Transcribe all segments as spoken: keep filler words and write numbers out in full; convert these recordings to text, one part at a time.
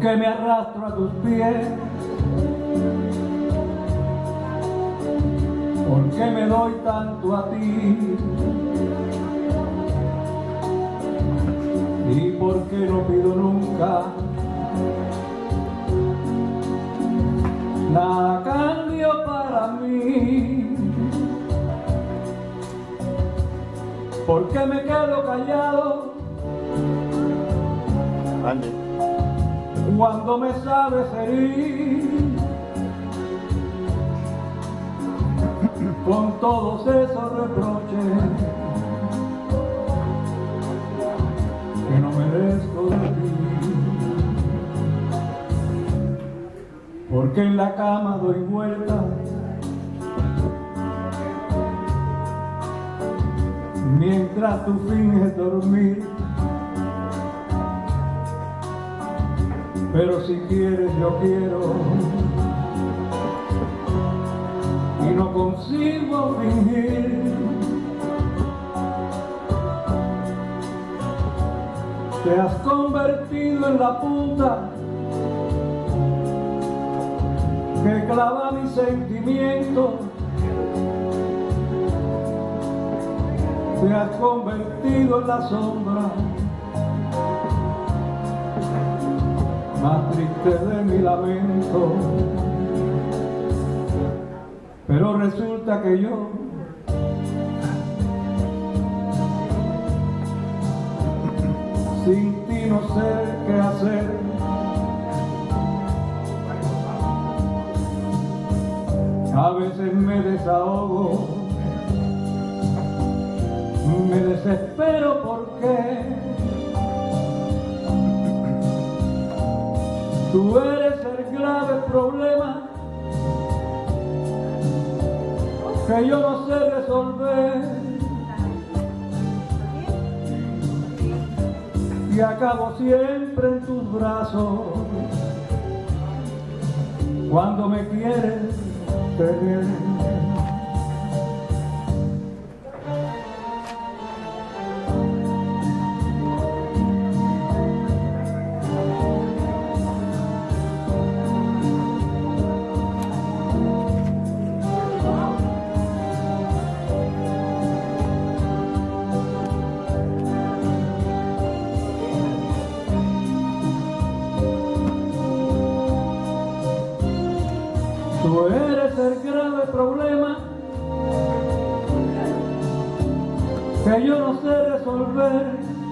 qué me arrastro a tus pies? ¿Por qué me doy tanto a ti? ¿Y por qué no pido nunca nada a cambio para mí? ¿Por qué me quedo callado Ande. cuando me sabes herir con todos esos reproches que no merezco de ti? Porque en la cama doy vueltas mientras tú finges dormir, pero si quieres yo quiero y no consigo fingir. Te has convertido en la punta que clava mi sentimiento. Te has convertido en la sombra más triste de mi lamento. Pero resulta que yo sin ti no sé qué hacer. A veces me desahogo, me desespero porque tú eres el grave problema que yo no sé resolver, y acabo siempre en tus brazos cuando me quieres tener. Tú eres el grave problema que yo no sé resolver,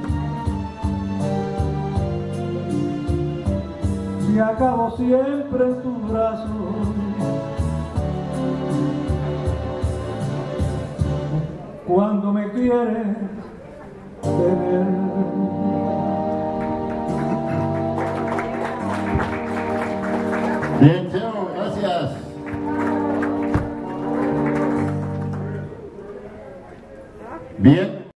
y acabo siempre en tus brazos cuando me quieres tener. Bien.